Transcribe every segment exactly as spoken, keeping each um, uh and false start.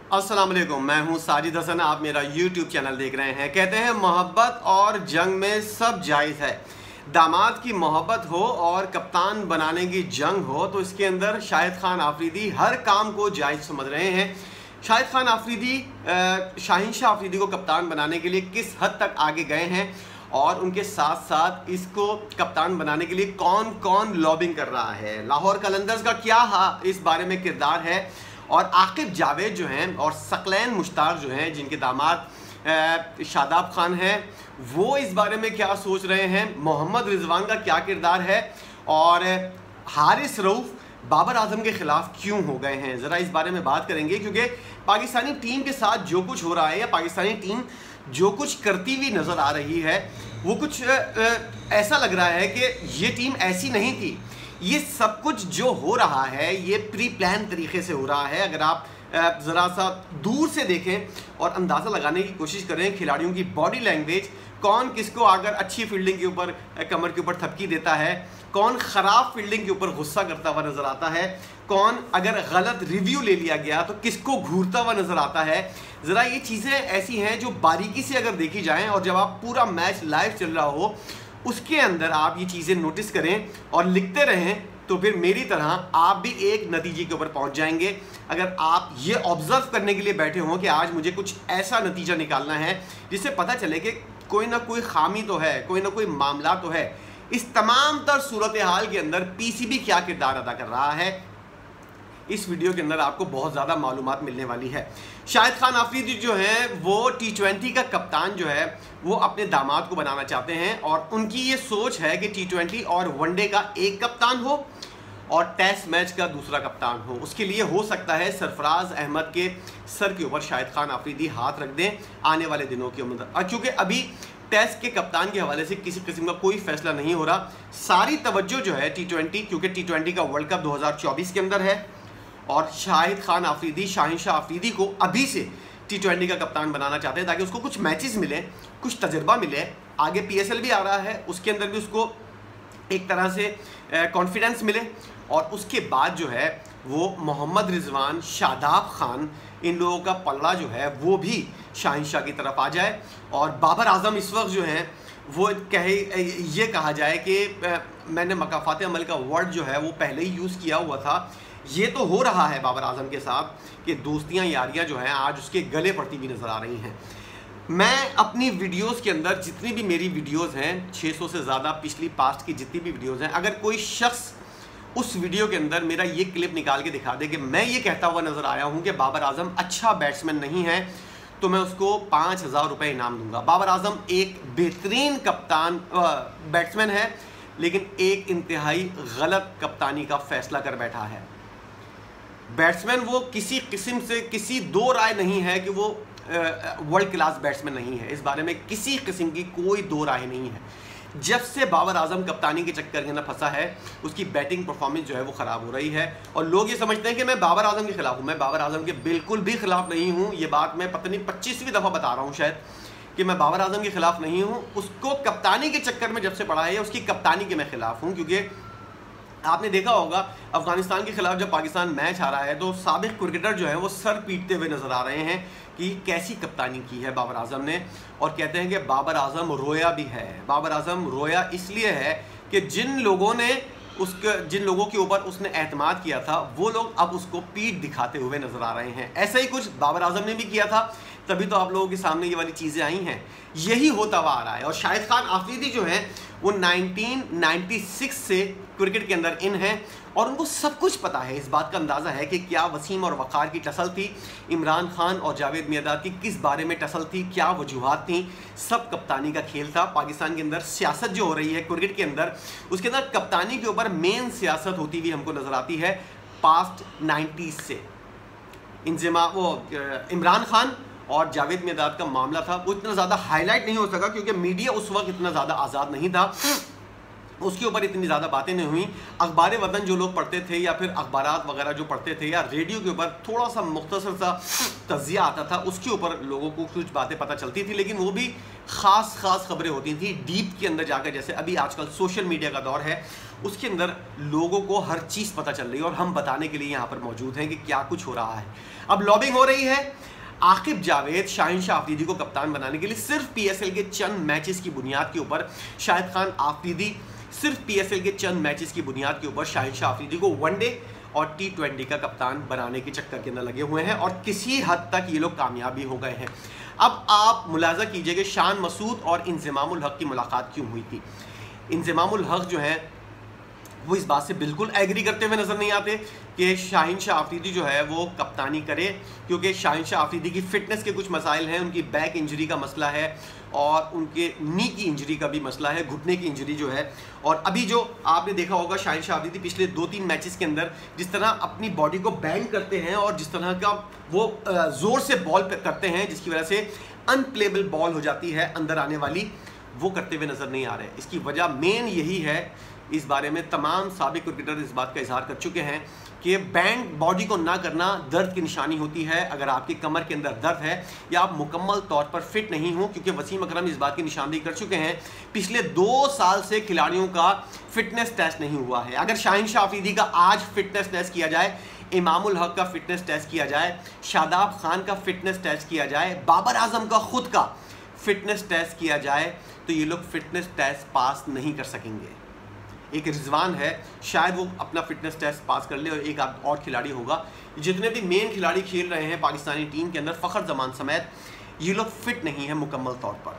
अस्सलाम वालेकुम, मैं हूं साजिद हसन। आप मेरा यूट्यूब चैनल देख रहे हैं। कहते हैं मोहब्बत और जंग में सब जायज़ है। दामाद की मोहब्बत हो और कप्तान बनाने की जंग हो तो इसके अंदर शाहिद खान आफरीदी हर काम को जायज़ समझ रहे हैं। शाहिद खान आफरीदी शाहीन शाह आफरीदी को कप्तान बनाने के लिए किस हद तक आगे गए हैं और उनके साथ साथ इसको कप्तान बनाने के लिए कौन कौन लॉबिंग कर रहा है, लाहौर कलंदर्स का क्या हा इस बारे में किरदार है, और आकिब जावेद जो हैं और सकलैन मुश्ताक जो हैं जिनके दामाद शादाब खान हैं, वो इस बारे में क्या सोच रहे हैं, मोहम्मद रिजवान का क्या किरदार है और हारिस रऊफ बाबर आजम के ख़िलाफ़ क्यों हो गए हैं, ज़रा इस बारे में बात करेंगे। क्योंकि पाकिस्तानी टीम के साथ जो कुछ हो रहा है या पाकिस्तानी टीम जो कुछ करती हुई नज़र आ रही है वो कुछ आ, आ, ऐसा लग रहा है कि ये टीम ऐसी नहीं थी। ये सब कुछ जो हो रहा है ये प्री प्लान तरीके से हो रहा है। अगर आप ज़रा सा दूर से देखें और अंदाज़ा लगाने की कोशिश करें खिलाड़ियों की बॉडी लैंग्वेज, कौन किसको आकर अच्छी फील्डिंग के ऊपर कमर के ऊपर थपकी देता है, कौन ख़राब फील्डिंग के ऊपर गुस्सा करता हुआ नज़र आता है, कौन अगर गलत रिव्यू ले लिया गया तो किसको घूरता हुआ नज़र आता है। ज़रा ये चीज़ें ऐसी हैं जो बारीकी से अगर देखी जाएँ और जब आप पूरा मैच लाइव चल रहा हो उसके अंदर आप ये चीज़ें नोटिस करें और लिखते रहें तो फिर मेरी तरह आप भी एक नतीजे के ऊपर पहुंच जाएंगे। अगर आप ये ऑब्जर्व करने के लिए बैठे हों कि आज मुझे कुछ ऐसा नतीजा निकालना है जिससे पता चले कि कोई ना कोई खामी तो है, कोई ना कोई मामला तो है, इस तमाम तर सूरत हाल के अंदर पीसीबी क्या किरदार अदा कर रहा है, इस वीडियो के अंदर आपको बहुत ज़्यादा मालूमात मिलने वाली है। शाहिद खान आफरीदी जो हैं वो टी ट्वेंटी का कप्तान जो है वो अपने दामाद को बनाना चाहते हैं और उनकी ये सोच है कि टी ट्वेंटी और वनडे का एक कप्तान हो और टेस्ट मैच का दूसरा कप्तान हो। उसके लिए हो सकता है सरफराज अहमद के सर के ऊपर शाहिद खान आफरीदी हाथ रख दें आने वाले दिनों के अंदर, और क्योंकि अभी टेस्ट के कप्तान के हवाले से किसी किस्म का कोई फैसला नहीं हो रहा। सारी तवज्जो जो है टी ट्वेंटी, क्योंकि टी ट्वेंटी का वर्ल्ड कप दो हज़ार चौबीस के अंदर है और शाहिद खान आफरीदी शाहीन शाह आफरीदी को अभी से टी ट्वेंटी का कप्तान बनाना चाहते हैं ताकि उसको कुछ मैचेस मिले, कुछ तजर्बा मिले। आगे पी एस एल भी आ रहा है, उसके अंदर भी उसको एक तरह से कॉन्फिडेंस मिले और उसके बाद जो है वो मोहम्मद रिजवान, शादाब खान, इन लोगों का पल्ला जो है वो भी शाहीन शाह की तरफ आ जाए। और बाबर आजम इस वक्त जो हैं वो कहे ये कहा जाए कि मैंने मकाफात अमल का वर्ड जो है वो पहले ही यूज़ किया हुआ था। ये तो हो रहा है बाबर आजम के साथ कि दोस्तियां यारियां जो हैं आज उसके गले पड़ती हुई नज़र आ रही हैं। मैं अपनी वीडियोस के अंदर जितनी भी मेरी वीडियोस हैं, छह सौ से ज़्यादा पिछली पास्ट की जितनी भी वीडियोस हैं, अगर कोई शख्स उस वीडियो के अंदर मेरा ये क्लिप निकाल के दिखा दे कि मैं ये कहता हुआ नज़र आया हूँ कि बाबर आजम अच्छा बैट्समैन नहीं है, तो मैं उसको पाँच हज़ार रुपये इनाम दूंगा। बाबर आजम एक बेहतरीन कप्तान बैट्समैन है लेकिन एक इंतहाई गलत कप्तानी का फैसला कर बैठा है। बैट्समैन वो किसी किस्म से किसी दो राय नहीं है कि वो वर्ल्ड क्लास बैट्समैन नहीं है, इस बारे में किसी किस्म की कोई दो राय नहीं है। जब से बाबर आजम कप्तानी के चक्कर के अंदर फंसा है उसकी बैटिंग परफॉर्मेंस जो है वो ख़राब हो रही है और लोग ये समझते हैं कि मैं बाबर आजम के ख़िलाफ़ हूँ। मैं बाबर आजम के बिल्कुल भी ख़िलाफ़ नहीं हूँ। ये बात मैं पता नहीं पच्चीसवीं दफ़ा बता रहा हूँ शायद कि मैं बाबर आजम के ख़िलाफ़ नहीं हूँ। उसको कप्तानी के चक्कर में जब से पड़ा है उसकी कप्तानी के मैं ख़िलाफ़ हूँ। क्योंकि आपने देखा होगा अफगानिस्तान के खिलाफ जब पाकिस्तान मैच आ रहा है तो साबिक क्रिकेटर जो है वो सर पीटते हुए नज़र आ रहे हैं कि कैसी कप्तानी की है बाबर आजम ने, और कहते हैं कि बाबर आजम रोया भी है। बाबर आजम रोया इसलिए है कि जिन लोगों ने उसके जिन लोगों के ऊपर उसने एतमाद किया था वो लोग अब उसको पीठ दिखाते हुए नज़र आ रहे हैं। ऐसा ही कुछ बाबर आजम ने भी किया था, तभी तो आप लोगों के सामने ये वाली चीज़ें आई हैं। यही होता हुआ आ रहा है। और शाहिद खान आफरीदी जो हैं वो नाइनटीन नाइंटी सिक्स से क्रिकेट के अंदर इन हैं और उनको सब कुछ पता है। इस बात का अंदाज़ा है कि क्या वसीम और वक़ार की टसल थी, इमरान खान और जावेद मियांदाद की किस बारे में टसल थी, क्या वजूहात थी, सब कप्तानी का खेल था। पाकिस्तान के अंदर सियासत जो हो रही है क्रिकेट के अंदर, उसके अंदर कप्तानी के ऊपर मेन सियासत होती हुई हमको नज़र आती है पास्ट नाइन्टीज़ से। इंजमा वो इमरान खान और जावेद मियांदाद का मामला था वो इतना ज़्यादा हाईलाइट नहीं हो सका क्योंकि मीडिया उस वक्त इतना ज़्यादा आज़ाद नहीं था, उसके ऊपर इतनी ज़्यादा बातें नहीं हुई। अखबार वतन जो लोग पढ़ते थे या फिर अखबारात वगैरह जो पढ़ते थे या रेडियो के ऊपर थोड़ा सा मुख्तसर सा तज़िया आता था उसके ऊपर लोगों को कुछ बातें पता चलती थी, लेकिन वो भी ख़ास ख़ास खबरें होती थी डीप के अंदर जाकर। जैसे अभी आजकल सोशल मीडिया का दौर है, उसके अंदर लोगों को हर चीज़ पता चल रही है और हम बताने के लिए यहाँ पर मौजूद हैं कि क्या कुछ हो रहा है। अब लॉबिंग हो रही है आकिब जावेद शाहीन शाह अफरीदी को कप्तान बनाने के लिए। सिर्फ पीएसएल के चंद मैचेस की बुनियाद के ऊपर शाहिद खान आफरीदी सिर्फ पीएसएल के चंद मैचेस की बुनियाद के ऊपर शाहीन शाह अफरीदी को वनडे और टी ट्वेंटी का कप्तान बनाने के चक्कर के अंदर लगे हुए हैं और किसी हद तक ये लोग कामयाब भी हो गए हैं। अब आप मुलाजा कीजिए कि शान मसूद और इंज़मामुल हक की मुलाकात क्यों हुई थी। इंज़मामुल हक जो है वो इस बात से बिल्कुल एग्री करते हुए नज़र नहीं आते कि शाहीन शाह अफरीदी जो है वो कप्तानी करे, क्योंकि शाहीन शाह अफरीदी की फ़िटनेस के कुछ मसाइल हैं, उनकी बैक इंजरी का मसला है और उनके नी की इंजरी का भी मसला है, घुटने की इंजरी जो है। और अभी जो आपने देखा होगा शाहीन शाह अफरीदी पिछले दो तीन मैचेस के अंदर जिस तरह अपनी बॉडी को बैंड करते हैं और जिस तरह का वो ज़ोर से बॉल करते हैं जिसकी वजह से अनप्लेबल बॉल हो जाती है अंदर आने वाली, वो करते हुए नज़र नहीं आ रहे। इसकी वजह मेन यही है, इस बारे में तमाम साबिक क्रिकेटर इस बात का इजहार कर चुके हैं कि बैंड बॉडी को ना करना दर्द की निशानी होती है। अगर आपकी कमर के अंदर दर्द है या आप मुकम्मल तौर पर फिट नहीं हो, क्योंकि वसीम अकरम इस बात की निशानदेही कर चुके हैं, पिछले दो साल से खिलाड़ियों का फिटनेस टेस्ट नहीं हुआ है। अगर शाहीन शाह अफरीदी का आज फिटनेस टेस्ट किया जाए, इमामुल हक का फिटनेस टेस्ट किया जाए, शादाब खान का फिटनेस टेस्ट किया जाए, बाबर आजम का खुद का फिटनेस टेस्ट किया जाए, तो ये लोग फिटनेस टेस्ट पास नहीं कर सकेंगे। एक रिजवान है, शायद वो अपना फिटनेस टेस्ट पास कर ले और एक और खिलाड़ी होगा। जितने भी मेन खिलाड़ी खेल रहे हैं पाकिस्तानी टीम के अंदर फ़खर जमान समेत, ये लोग फिट नहीं है मुकम्मल तौर पर।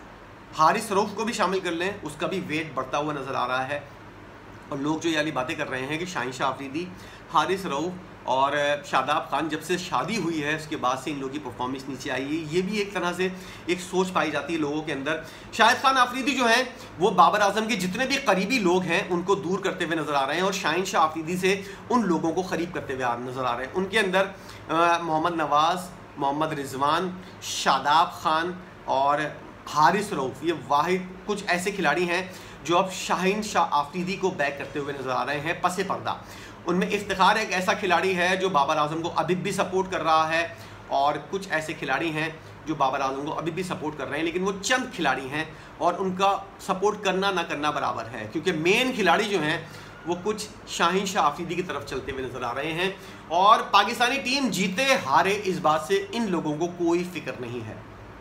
हारिस रऊफ को भी शामिल कर लें, उसका भी वेट बढ़ता हुआ नज़र आ रहा है। और लोग जो ये वाली बातें कर रहे हैं कि शाहीन शाह अफरीदी, हारिस रऊफ और शादाब खान जब से शादी हुई है उसके बाद से इन लोगों की परफॉर्मेंस नीचे आई है, ये भी एक तरह से एक सोच पाई जाती है लोगों के अंदर। शाहिद खान आफरीदी जो है वो बाबर आजम के जितने भी करीबी लोग हैं उनको दूर करते हुए नज़र आ रहे हैं और शाहीन शाह अफरीदी से उन लोगों को करीब करते हुए नज़र आ रहे हैं। उनके अंदर मोहम्मद नवाज़, मोहम्मद रिजवान, शादाब खान और हारिस रऊफ, ये वाहिद कुछ ऐसे खिलाड़ी हैं जो अब शाहीन शाह आफरीदी को बैक करते हुए नज़र आ रहे हैं पसे पर्दा। उनमें इफ्तिखार एक ऐसा खिलाड़ी है जो बाबर आजम को अभी भी सपोर्ट कर रहा है और कुछ ऐसे खिलाड़ी हैं जो बाबर आजम को अभी भी सपोर्ट कर रहे हैं, लेकिन वो चंद खिलाड़ी हैं और उनका सपोर्ट करना ना करना बराबर है, क्योंकि मेन खिलाड़ी जो हैं वो कुछ शाहीन शाह अफरीदी की तरफ चलते हुए नज़र आ रहे हैं। और पाकिस्तानी टीम जीते हारे इस बात से इन लोगों को कोई फिक्र नहीं है।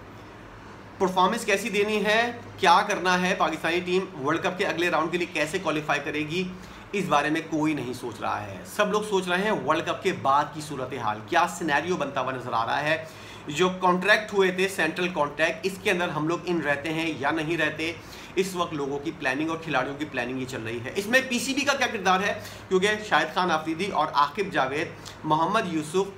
परफॉर्मेंस कैसी देनी है, क्या करना है, पाकिस्तानी टीम वर्ल्ड कप के अगले राउंड के लिए कैसे क्वालिफाई करेगी, इस बारे में कोई नहीं सोच रहा है। सब लोग सोच रहे हैं वर्ल्ड कप के बाद की सूरत हाल, क्या सिनेरियो बनता हुआ नज़र आ रहा है। जो कॉन्ट्रैक्ट हुए थे सेंट्रल कॉन्ट्रैक्ट, इसके अंदर हम लोग इन रहते हैं या नहीं रहते, इस वक्त लोगों की प्लानिंग और खिलाड़ियों की प्लानिंग ही चल रही है। इसमें पीसीबी का क्या किरदार है, क्योंकि शाहिद खान आफरीदी और आकिब जावेद, मोहम्मद यूसुफ,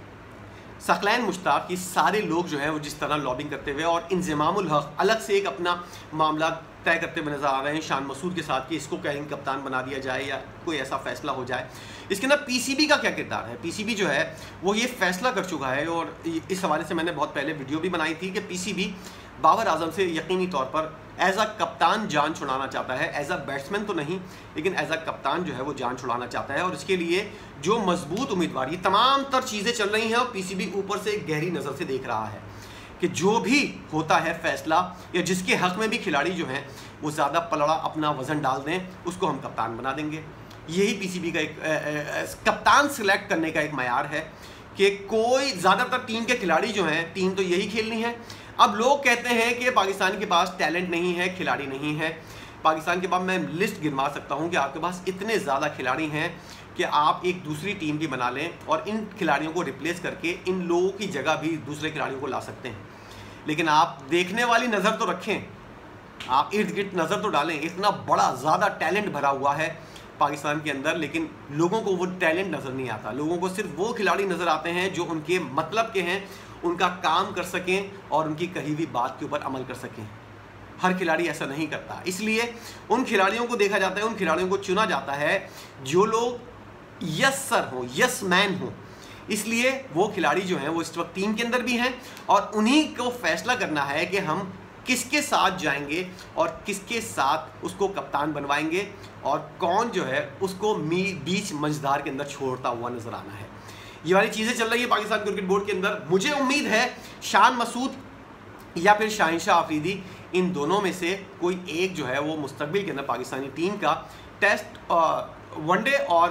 सकलैन मुश्ताक, ये सारे लोग जो हैं वो जिस तरह लॉबिंग करते हुए और इंज़मामुल हक अलग से एक अपना मामला तय करते हुए नज़र आ रहे हैं शान मसूद के साथ कि इसको कहीं कप्तान बना दिया जाए या कोई ऐसा फैसला हो जाए। इसके अंदर पीसीबी का क्या किरदार है, पीसीबी जो है वो ये फैसला कर चुका है और इस हवाले से मैंने बहुत पहले वीडियो भी बनाई थी कि पीसीबी बाबर आजम से यकीनी तौर पर एज अ कप्तान जान छुड़ाना चाहता है। एज अ बैट्समैन तो नहीं, लेकिन एज अ कप्तान जो है वो जान छुड़ाना चाहता है और इसके लिए जो मजबूत उम्मीदवार, ये तमाम तर चीज़ें चल रही हैं और पीसीबी ऊपर से एक गहरी नज़र से देख रहा है कि जो भी होता है फैसला या जिसके हक में भी खिलाड़ी जो हैं वो ज़्यादा पलड़ा अपना वज़न डाल दें, उसको हम कप्तान बना देंगे। यही पीसीबी का एक ए, ए, कप्तान सिलेक्ट करने का एक मयार है कि कोई ज़्यादातर टीम के खिलाड़ी जो हैं, टीम तो यही खेलनी है। अब लोग कहते हैं कि पाकिस्तान के पास टैलेंट नहीं है, खिलाड़ी नहीं है। पाकिस्तान के पास मैं लिस्ट गिनवा सकता हूं कि आपके पास इतने ज़्यादा खिलाड़ी हैं कि आप एक दूसरी टीम भी बना लें और इन खिलाड़ियों को रिप्लेस करके इन लोगों की जगह भी दूसरे खिलाड़ियों को ला सकते हैं। लेकिन आप देखने वाली नज़र तो रखें, आप इर्द गिर्द नज़र तो डालें। इतना बड़ा ज़्यादा टैलेंट भरा हुआ है पाकिस्तान के अंदर, लेकिन लोगों को वो टैलेंट नज़र नहीं आता। लोगों को सिर्फ वो खिलाड़ी नज़र आते हैं जो उनके मतलब के हैं, उनका काम कर सकें और उनकी कही हुई बात के ऊपर अमल कर सकें। हर खिलाड़ी ऐसा नहीं करता, इसलिए उन खिलाड़ियों को देखा जाता है, उन खिलाड़ियों को चुना जाता है जो लोग यस सर हों, यस मैन हों। इसलिए वो खिलाड़ी जो हैं वो इस वक्त टीम के अंदर भी हैं और उन्हीं को फैसला करना है कि हम किसके साथ जाएंगे और किसके साथ उसको कप्तान बनवाएंगे और कौन जो है उसको बीच मंझधार के अंदर छोड़ता हुआ नजर आना है। ये वाली चीज़ें चल रही है पाकिस्तान क्रिकेट बोर्ड के अंदर। मुझे उम्मीद है शान मसूद या फिर शाहीन शाह अफरीदी, इन दोनों में से कोई एक जो है वो मुस्तकबिल के अंदर पाकिस्तानी टीम का टेस्ट वनडे और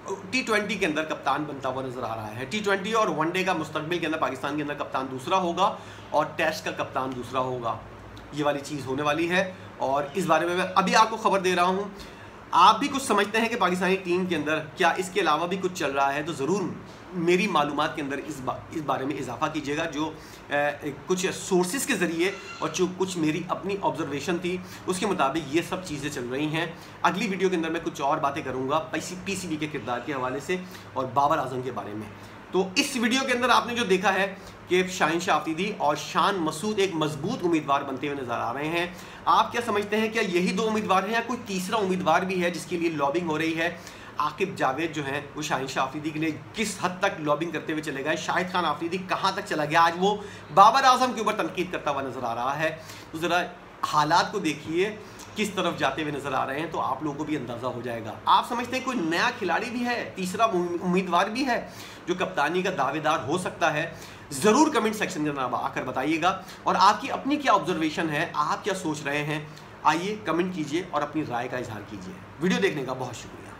टी ट्वेंटी के अंदर कप्तान बनता हुआ नजर आ रहा है। टी ट्वेंटी और वनडे का मुस्तकबिल के अंदर पाकिस्तान के अंदर कप्तान दूसरा होगा और टेस्ट का कप्तान दूसरा होगा। ये वाली चीज़ होने वाली है और इस बारे में मैं अभी आपको खबर दे रहा हूँ। आप भी कुछ समझते हैं कि पाकिस्तानी टीम के अंदर क्या इसके अलावा भी कुछ चल रहा है, तो ज़रूर मेरी मालूमात के अंदर इस बा, इस बारे में इजाफा कीजिएगा। जो ए, कुछ सोर्सेज के ज़रिए और जो कुछ मेरी अपनी ऑब्जर्वेशन थी उसके मुताबिक ये सब चीज़ें चल रही हैं। अगली वीडियो के अंदर मैं कुछ और बातें करूँगा पी सी बी के किरदार के हवाले से और बाबर आजम के बारे में। तो इस वीडियो के अंदर आपने जो देखा है कि शाहीन शाह अफरीदी और शान मसूद एक मजबूत उम्मीदवार बनते हुए नजर आ रहे हैं। आप क्या समझते हैं, क्या यही दो उम्मीदवार हैं या कोई तीसरा उम्मीदवार भी है जिसके लिए लॉबिंग हो रही है? आकिब जावेद जो हैं वो शाहीन शाह अफरीदी के लिए किस हद तक लॉबिंग करते हुए चले गए? शाहिद खान अफरीदी कहाँ तक चला गया? आज वो बाबर आजम के ऊपर तनकीद करता हुआ नजर आ रहा है। तो ज़रा हालात को देखिए किस तरफ जाते हुए नजर आ रहे हैं, तो आप लोगों को भी अंदाज़ा हो जाएगा। आप समझते हैं कोई नया खिलाड़ी भी है, तीसरा उम्मीदवार भी है जो कप्तानी का दावेदार हो सकता है? ज़रूर कमेंट सेक्शन के अंदर आकर बताइएगा और आपकी अपनी क्या ऑब्जर्वेशन है, आप क्या सोच रहे हैं, आइए कमेंट कीजिए और अपनी राय का इजहार कीजिए। वीडियो देखने का बहुत शुक्रिया।